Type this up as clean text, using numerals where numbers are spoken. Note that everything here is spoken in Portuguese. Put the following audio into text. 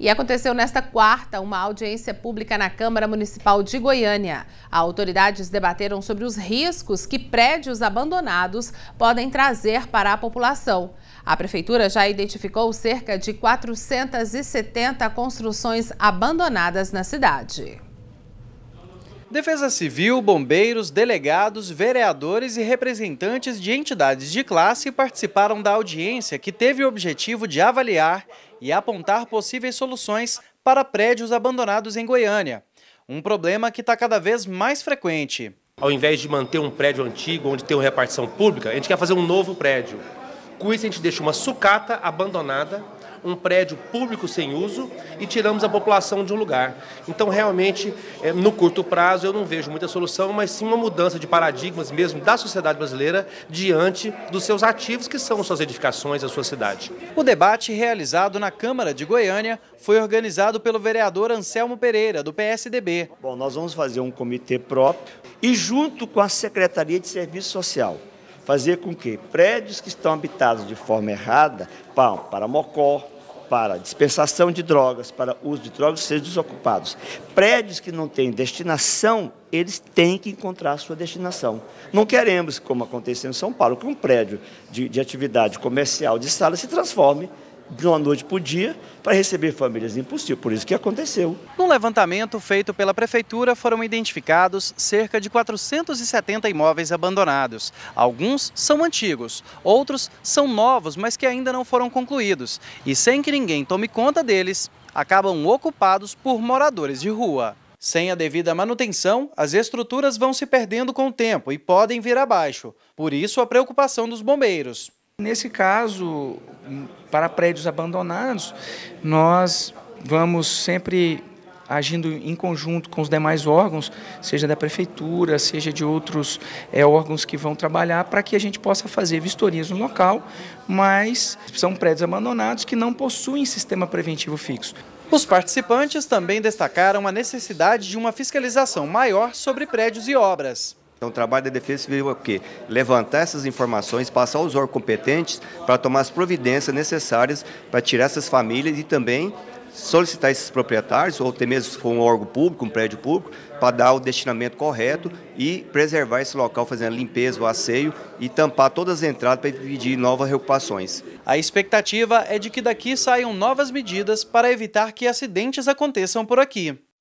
E aconteceu nesta quarta uma audiência pública na Câmara Municipal de Goiânia. Autoridades debateram sobre os riscos que prédios abandonados podem trazer para a população. A Prefeitura já identificou cerca de 470 construções abandonadas na cidade. Defesa Civil, bombeiros, delegados, vereadores e representantes de entidades de classe participaram da audiência que teve o objetivo de avaliar e apontar possíveis soluções para prédios abandonados em Goiânia. Um problema que está cada vez mais frequente. Ao invés de manter um prédio antigo onde tem uma repartição pública, a gente quer fazer um novo prédio. Com isso a gente deixa uma sucata abandonada, um prédio público sem uso e tiramos a população de um lugar. Então, realmente, no curto prazo, eu não vejo muita solução, mas sim uma mudança de paradigmas mesmo da sociedade brasileira diante dos seus ativos, que são suas edificações, a sua cidade. O debate realizado na Câmara de Goiânia foi organizado pelo vereador Anselmo Pereira, do PSDB. Bom, nós vamos fazer um comitê próprio e, junto com a Secretaria de Serviço Social, fazer com que prédios que estão habitados de forma errada, para mocó, para dispensação de drogas, para uso de drogas, sejam desocupados. Prédios que não têm destinação, eles têm que encontrar a sua destinação. Não queremos, como aconteceu em São Paulo, que um prédio de atividade comercial de sala se transforme de uma noite para o dia para receber famílias impossíveis. Por isso que aconteceu. No levantamento feito pela Prefeitura foram identificados cerca de 470 imóveis abandonados. Alguns são antigos, outros são novos, mas que ainda não foram concluídos. E sem que ninguém tome conta deles, acabam ocupados por moradores de rua. Sem a devida manutenção, as estruturas vão se perdendo com o tempo e podem vir abaixo. Por isso a preocupação dos bombeiros. Nesse caso, para prédios abandonados, nós vamos sempre agindo em conjunto com os demais órgãos, seja da Prefeitura, seja de outros órgãos que vão trabalhar, para que a gente possa fazer vistorias no local, mas são prédios abandonados que não possuem sistema preventivo fixo. Os participantes também destacaram a necessidade de uma fiscalização maior sobre prédios e obras. Então, o trabalho da Defesa Civil é o quê? Levantar essas informações, passar aos órgãos competentes para tomar as providências necessárias para tirar essas famílias e também solicitar esses proprietários, ou até mesmo se for um órgão público, um prédio público, para dar o destinamento correto e preservar esse local, fazendo a limpeza, o asseio e tampar todas as entradas para impedir novas reocupações. A expectativa é de que daqui saiam novas medidas para evitar que acidentes aconteçam por aqui.